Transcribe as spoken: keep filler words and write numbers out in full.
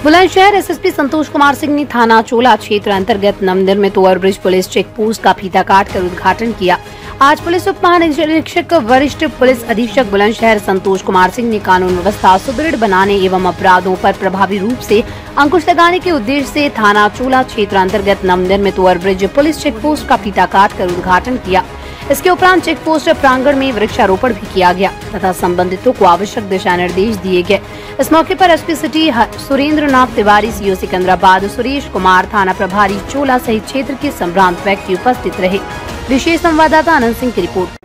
Bulandshahr SSP Santosh Kumar Singh ने थाना चोला क्षेत्र अंतर्गत नवनिर्मित ओवरब्रिज पुलिस चेक पोस्ट का फीता काट कर उद्घाटन किया। आज पुलिस उप महानिरीक्षक वरिष्ठ पुलिस अधीक्षक बुलंदशहर संतोष कुमार सिंह ने कानून व्यवस्था सुदृढ़ बनाने एवं अपराधों पर प्रभावी रूप से अंकुश लगाने के उद्देश्य से थाना चोला क्षेत्र अंतर्गत नवनिर्मित ओवरब्रिज पुलिस चेक पोस्ट का फीता काट कर उद्घाटन किया। इसके उपरांत चेक पोस्ट प्रांगण में वृक्षारोपण भी किया गया तथा संबंधितों को आवश्यक दिशा निर्देश दिए गए। इस मौके पर SP city Surendra Nath Tiwari, CO Sikandrabad Suresh Kumar, थाना प्रभारी चोला सहित क्षेत्र के संभ्रांत व्यक्ति उपस्थित रहे। विशेष संवाददाता आनंद सिंह की रिपोर्ट।